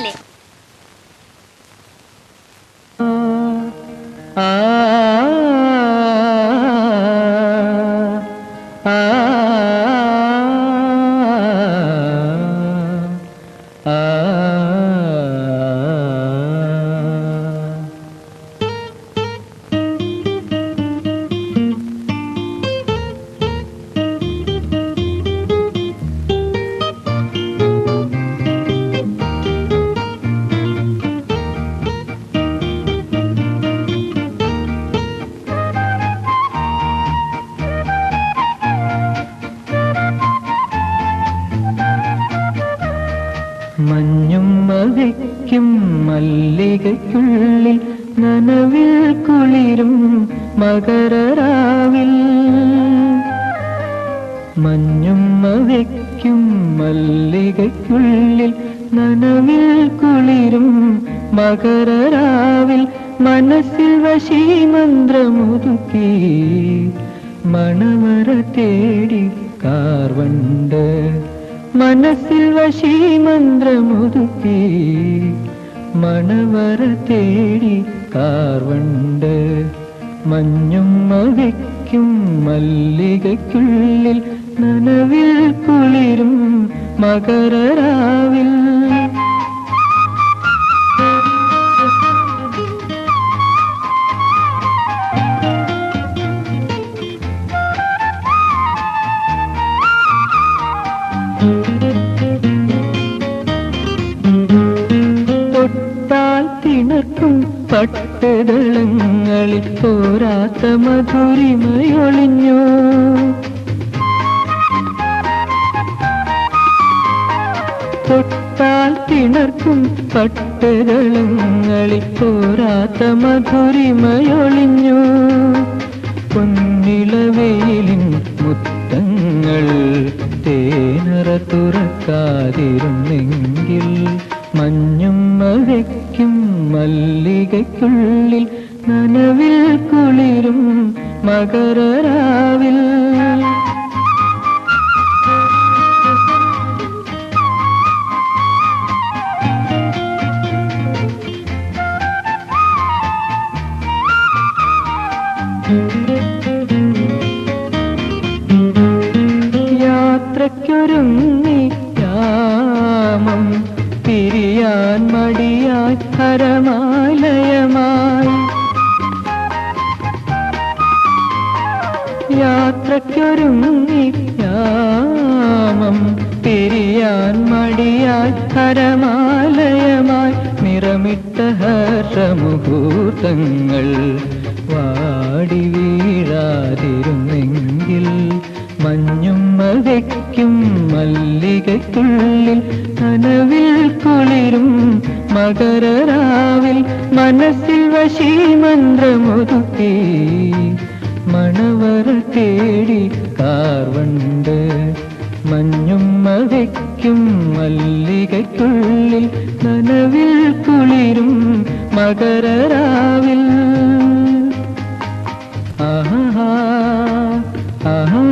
മഞ്ഞും മഴയ്ക്കും മല്ലികയ്ക്കുള്ളിൽ നനവിൽ കുളിരും മകരരാവിൽ. മഞ്ഞും മഴയ്ക്കും മല്ലികയ്ക്കുള്ളിൽ നനവിൽ കുളിരും മകരരാവിൽ. മനസ്സിൽ വശീമന്ത്രമുതുക്കി മണവര തേടി കാർവണ്ട്. മനസ്സിൽ വശീമന്ത്രമുതുക്കി മണവര തേടി കാർവണ്ട്. മഞ്ഞും മഴയ്ക്കും മല്ലികയ്ക്കുള്ളിൽ നനവിൽ കുളിരും മകരരാവിൽ. തൊട്ടാൽ തിണർക്കും പട്ടുദളങ്ങളിൽ പോരാത്ത മധുരിമയൊളിഞ്ഞു. തൊട്ടാൽ തിണർക്കും പട്ടുദളങ്ങളിൽ പോരാത്ത മധുരിമയൊളിഞ്ഞു. പൊന്നിളവെയിലിൻ മുത്തങ്ങൾ തേനറ തുറക്കാതിരുന്നെങ്കിൽ. മഞ്ഞും മഴയ്ക്കും മല്ലികയ്ക്കുള്ളിൽ നനവിൽ കുളിരും മകരരാവിൽ. യാത്രയ്ക്കൊരുങ്ങി യാമം പിരിയാൻ മടിയായി ഹരമാലയമായി. യാത്രയ്ക്കൊരുങ്ങി യാമം പിരിയാൻ മടിയായി ഹരമാലയമായി. നിറമിട്ട ഹർഷമുഹൂർത്തങ്ങൾ വാടി വീഴാതിരുന്നെങ്കിൽ. മഞ്ഞും മഴയ്ക്കും മല്ലികയ്ക്കുള്ളിൽ നനവിൽ കുളിരും മകരരാവിൽ. മനസ്സിൽ വശീമന്ത്രമുതുക്കി മണവര തേടി കാർവണ്ട്. മഞ്ഞും മഴയ്ക്കും മല്ലികയ്ക്കുള്ളിൽ നനവിൽ കുളിരും മകരരാവിൽ. ആഹാ ആഹാ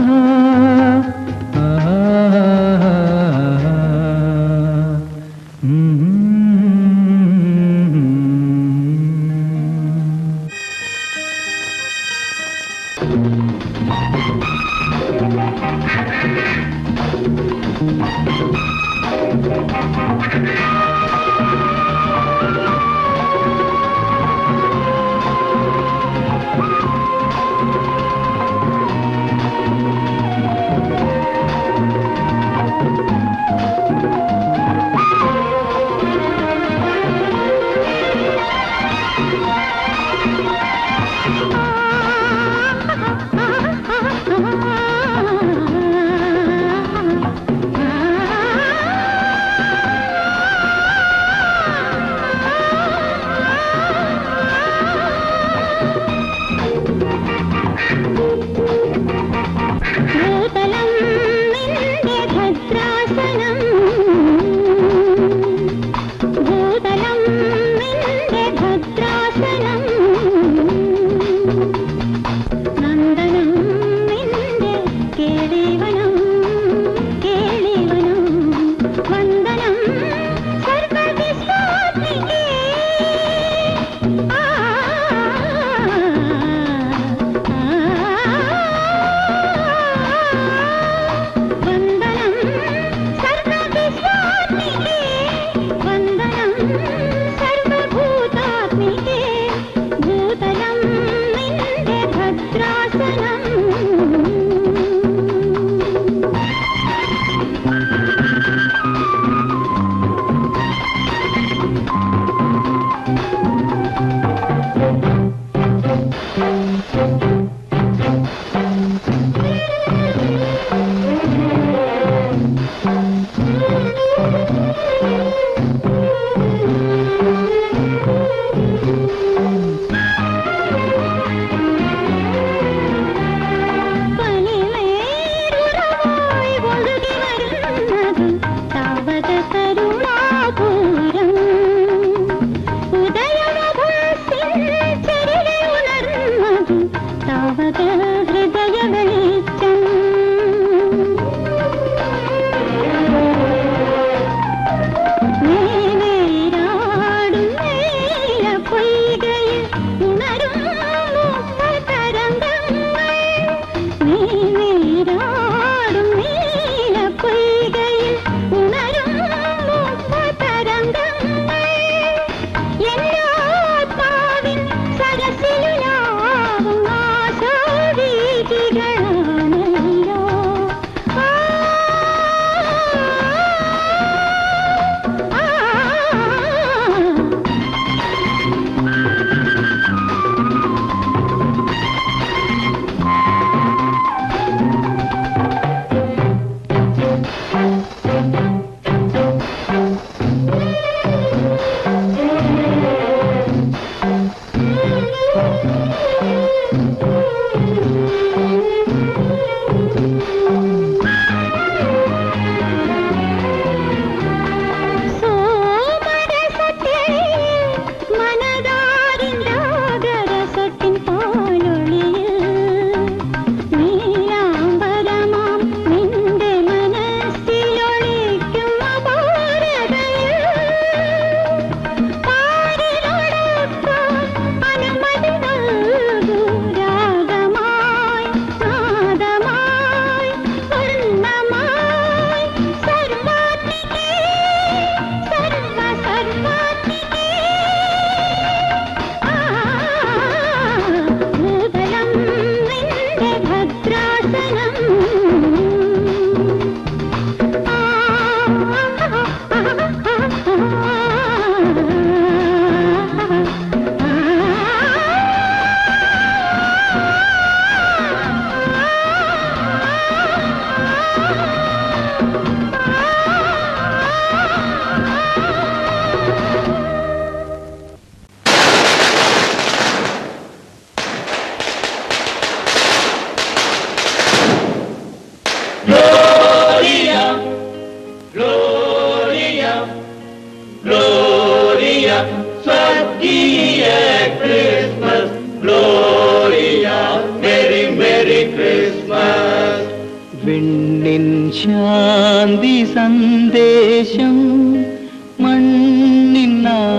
Swastiya Christmas, Gloria, Merry Merry Christmas. വിണ്ണിൻ ശാന്തി സന്ദേശം മണ്ണിൻ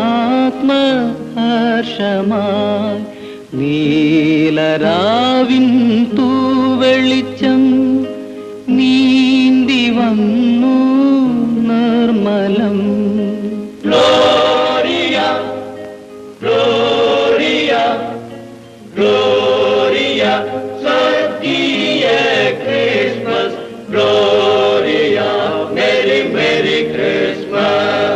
ആത്മഹർഷമായി നീലരാവിൻ തൂവെളിച്ചം നീന്തി വന്നു നിർമ്മലം. Gloria, Gloria, Gloria, Swastiya Christmas, Gloria, Merry Merry Christmas.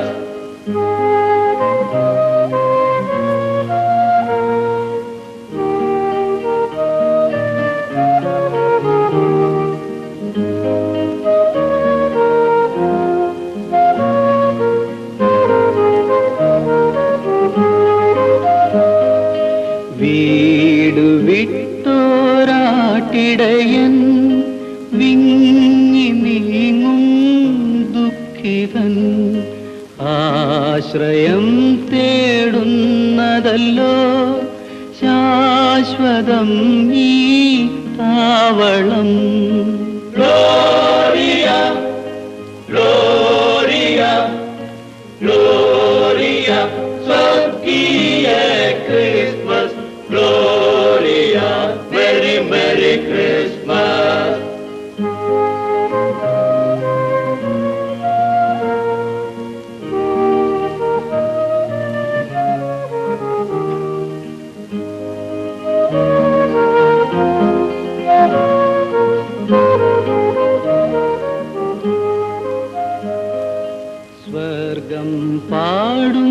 വീടു വിട്ടോരാട്ടിടയൻ വിങ്ങി നീങ്ങും ദുഃഖിതൻ ആശ്രയം തേടുന്നതല്ലോ ശാശ്വതം ഈ താവളം. Gloria, Gloria, Gloria, Swastiya Christmas, Gloria, Merry Merry Christmas. സ്വർഗം പാടും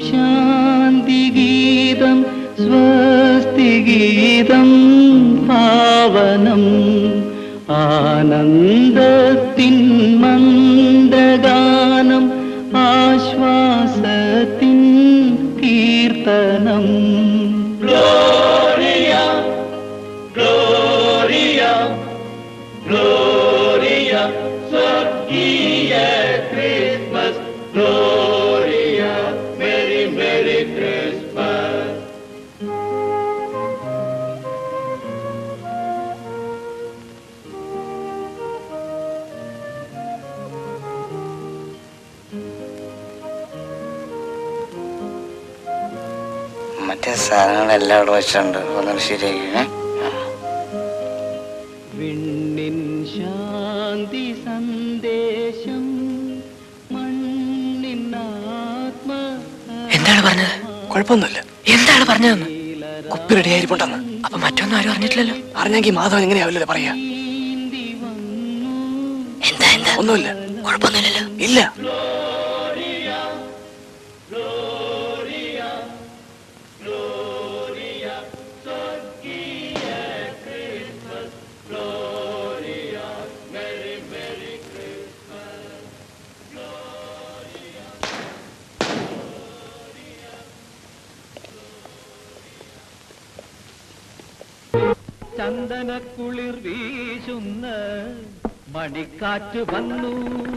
ശാന്തിഗീതം സ്വസ്തിഗീതം പാവനം ആനന്ദത്തിൻ മന്ദഗാനം ആശ്വാസത്തിൻ കീർത്തനം. Gloria, Gloria, Gloria, Swastiya Christmas, Gloria, Merry Merry Christmas. മറ്റേ സാധനങ്ങളെല്ലാം അവിടെ വെച്ചിട്ടുണ്ട്. ഒന്നും ശരിയാക്കി. വിണ്ണിൻ ശാന്തി സന്ദേശം മണ്ണിൻ ആത്മ. എന്താണ് പറഞ്ഞത്? കുഴപ്പമൊന്നുമില്ല. എന്താണ് പറഞ്ഞതെന്ന്? കുപ്പി റെഡി ആയിരിപ്പുണ്ടെന്ന്. അപ്പൊ മറ്റൊന്നും ആരും അറിഞ്ഞിട്ടില്ലല്ലോ. അറിഞ്ഞെങ്കിൽ മാധവൻ എങ്ങനെയാവില്ലല്ലോ പറയാ. എന്താ എന്താ? ഒന്നുമില്ല. കുഴപ്പമൊന്നുമില്ലല്ലോ. ഇല്ല. ചന്ദനക്കുളിർ വീശുന്ന മണിക്കാറ്റ് വന്നു.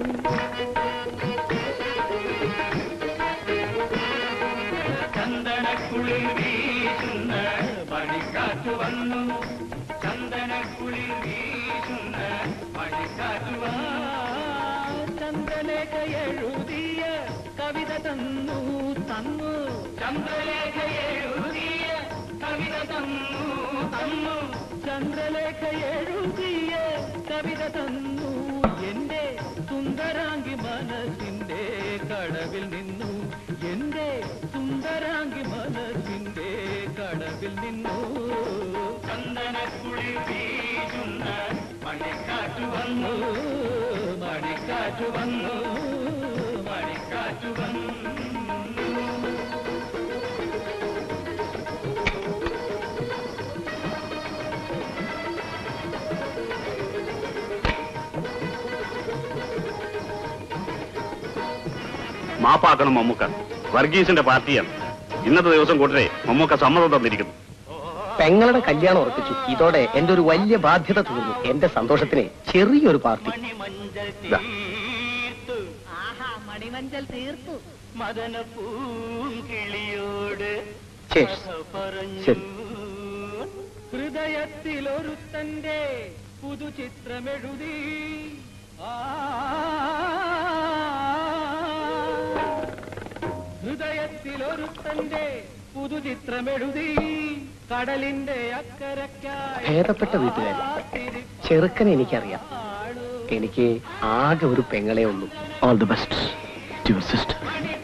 ചന്ദനക്കുളിർ വീശുന്ന മണിക്കാറ്റ് വന്നു. ചന്ദനക്കുളിർ വീശുന്ന മണിക്കാറ്റ് വന്നു. ചന്ദ്രലേഖ എഴുതിയ കവിത തന്നു തന്നു. ചന്ദ്രലേഖ എഴുതിയ കവിത തന്നു തന്നു. ചന്ദ്രലേഖ എഴുതിയ കവിത തന്നു. എന്റെ സുന്ദരാംഗി മനസ്സിന്റെ കടവിൽ നിന്നു. എന്റെ സുന്ദരാംഗി മനസ്സിന്റെ കടവിൽ നിന്നു. ചന്ദനക്കുളിർ വീശുന്ന മണിക്കാറ്റ് വന്നു. മണിക്കാറ്റ് വന്നു. മണിക്കാറ്റ് വന്നു. മാപ്പാക്കണം മമ്മൂക്ക. വർഗീസിന്റെ പാർട്ടിയാണ്. ഇന്നത്തെ ദിവസം കൂട്ടരെ മമ്മൂക്ക സമ്മതം തന്നിരിക്കുന്നു. പെങ്ങളുടെ കല്യാണം ഉറപ്പിച്ചു. ഇതോടെ എന്റെ ഒരു വലിയ ബാധ്യത തീർന്നു. എന്റെ സന്തോഷത്തിന് ചെറിയൊരു പാർട്ടി. മണിമഞ്ചൽ തീർത്തു. മദന പൂങ്കിളിയോട് Cheers. പറഞ്ഞു ശരി. ഹൃദയത്തിലൊരുത്തന്റെ പുതുചിത്രമെഴുതി ഹൃദയത്തിലൊരുത്തന്റെ പുതുചിത്രമെഴുതി കടലിന്റെ അക്കരക്കായി ഭേദപ്പെട്ട വീട്ടുകാരി. ചെറുക്കനെ എനിക്കറിയാം. എനിക്ക് ആകെ ഒരു പെങ്ങളെ ഉള്ളൂ. All the best to your sister.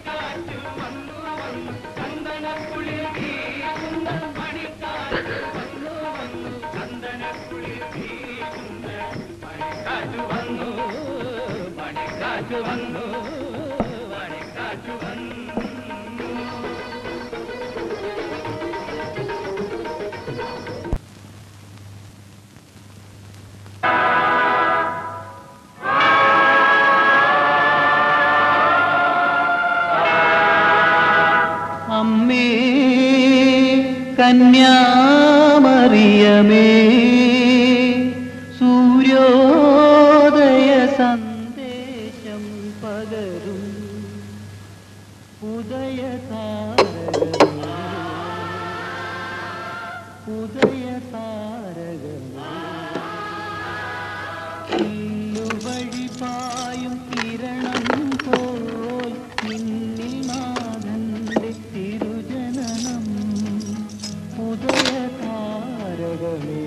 അമ്മേ കന്യാമറിയമേ സൂര്യോദയ സന്ദേശം പകരും ഉദയതാരകമേ ഉദയതാരകമേ വഴി പായും കിരണം പോൽ നിന്നിൽ നാഥന്റെ തിരുജനനം ഉദയതാരകമേ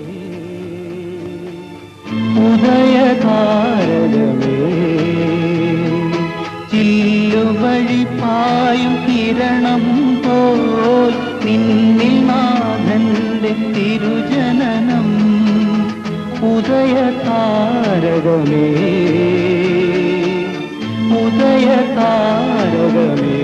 ഉദയതാരകമേ ചില്ലുവഴി പായും കിരണം പോൽ നിന്നിൽ നാഥന്റെ തിരുജനനം ഉദയതാരകമേ ഉദയതാരകമേ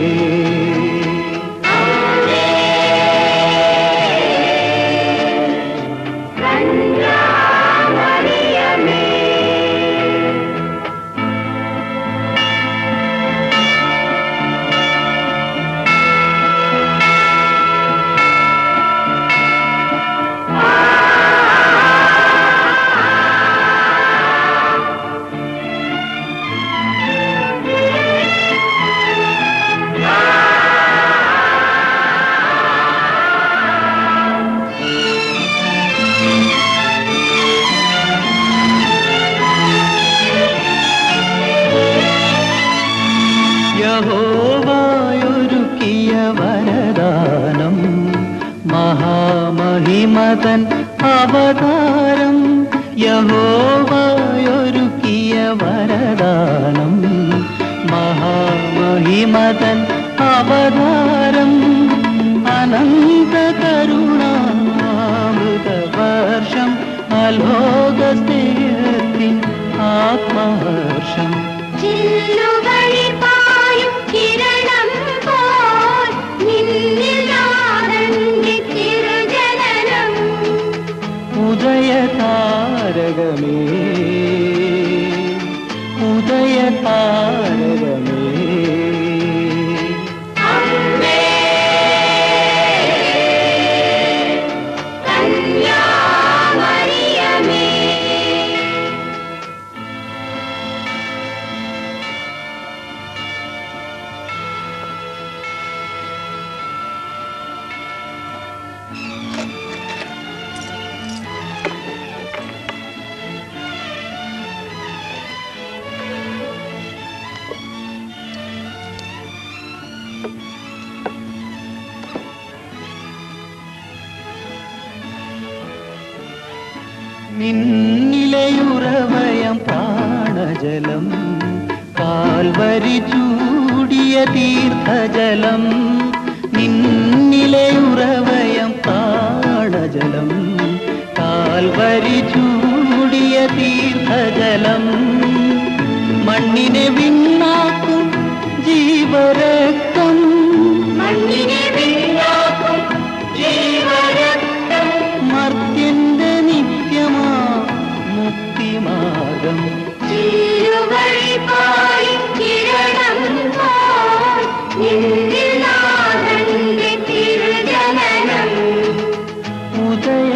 യഹോവയൊരുക്കിയ വരദാനം മഹാമഹിമതൻ അവതാരം യഹോവയൊരുക്കിയ വരദാനം മഹാമഹിമതൻ അവതാരം അനന്ത കരുണാമൃതവർഷം അലോകസ്നേഹത്തിൻ ആത്മഹർഷം ഉദയതാരകമേ ഉദയതാരകമേ നിന്നിലയുറവയം പ്രാണജലം കാൽവരി ചൂടിയ തീർത്ഥജലം നിന്നിലയുറവയം പ്രാണജലം കാൽവരി ചൂടിയ തീർത്ഥജലം മണ്ണിനെ വിണ്ണാക്കും ജീവരക്തം മണ്ണിനെ വിണ്ണാക്കും ജീവരക്തം മർത്യന്റെ നിത്യമാ മുക്തിമാർഗം ഉദയ